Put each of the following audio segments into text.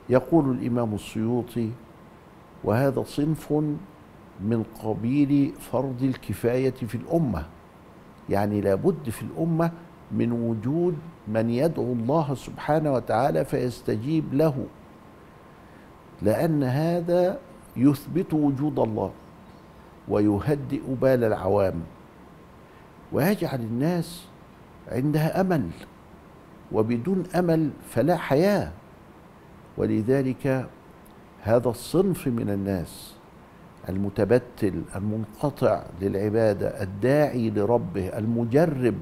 يقول الإمام السيوطي: وهذا صنف من قبيل فرض الكفاية في الأمة، يعني لابد في الأمة من وجود من يدعو الله سبحانه وتعالى فيستجيب له، لأن هذا يثبت وجود الله ويهدئ بال العوام ويجعل الناس عندها أمل، وبدون أمل فلا حياة. ولذلك هذا الصنف من الناس المتبتل المنقطع للعبادة الداعي لربه المجرب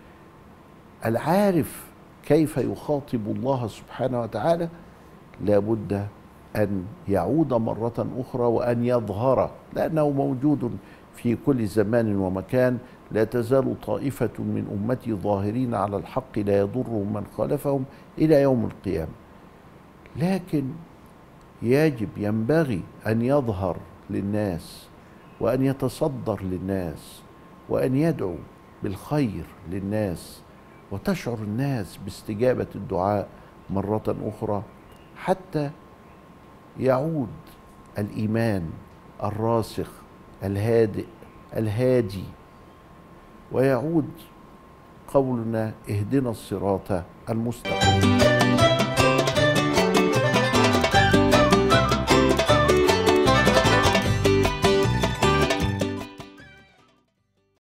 العارف كيف يخاطب الله سبحانه وتعالى لابد أن يعود مرة أخرى وأن يظهر، لأنه موجود في كل زمان ومكان. لا تزال طائفة من أمتي ظاهرين على الحق لا يضرهم من خالفهم إلى يوم القيامة. لكن ينبغي أن يظهر للناس وأن يتصدر للناس وأن يدعو بالخير للناس، وتشعر الناس باستجابة الدعاء مرة أخرى، حتى يعود الإيمان الراسخ الهادئ الهادي، ويعود قولنا: اهدنا الصراط المستقيم.